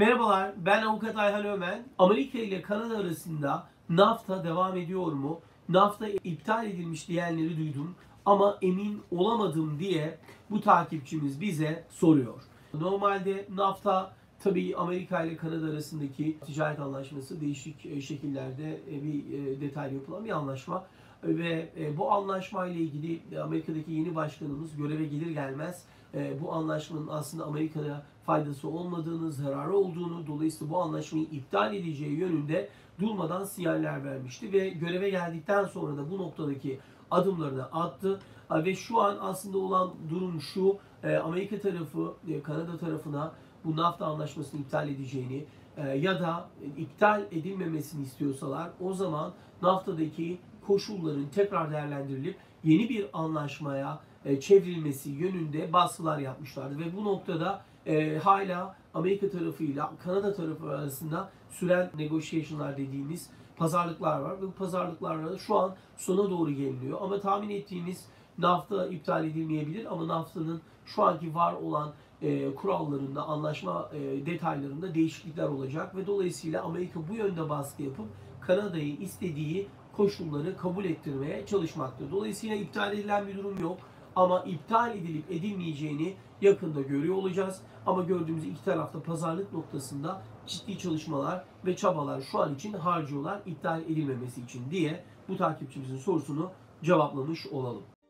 Merhabalar, ben Avukat Ayhan Ömen. Amerika ile Kanada arasında NAFTA devam ediyor mu? NAFTA iptal edilmiş diyenleri duydum ama emin olamadım diye bu takipçimiz bize soruyor. Normalde NAFTA tabii Amerika ile Kanada arasındaki ticaret anlaşması değişik şekillerde bir detaylı yapılan bir anlaşma. Ve bu anlaşma ile ilgili Amerika'daki yeni başkanımız göreve gelir gelmez bu anlaşmanın aslında Amerika'ya faydası olmadığını, zararı olduğunu, dolayısıyla bu anlaşmayı iptal edeceği yönünde durmadan sinyaller vermişti ve göreve geldikten sonra da bu noktadaki adımlarını attı. Ve şu an aslında olan durum şu: Amerika tarafı Kanada tarafına bu NAFTA anlaşmasını iptal edeceğini ya da iptal edilmemesini istiyorsalar, o zaman NAFTA'daki koşulların tekrar değerlendirilip yeni bir anlaşmaya çevrilmesi yönünde baskılar yapmışlardı ve bu noktada hala Amerika tarafıyla Kanada tarafı arasında süren negotiation'lar dediğimiz pazarlıklar var ve bu pazarlıklarla şu an sona doğru geliniyor. Ama tahmin ettiğimiz NAFTA iptal edilmeyebilir ama NAFTA'nın şu anki var olan kurallarında, anlaşma detaylarında değişiklikler olacak ve dolayısıyla Amerika bu yönde baskı yapıp Kanada'yı istediği koşulları kabul ettirmeye çalışmaktadır. Dolayısıyla iptal edilen bir durum yok ama iptal edilip edilmeyeceğini yakında görüyor olacağız. Ama gördüğümüz iki tarafta pazarlık noktasında ciddi çalışmalar ve çabalar şu an için harcıyorlar iptal edilmemesi için diye bu takipçimizin sorusunu cevaplamış olalım.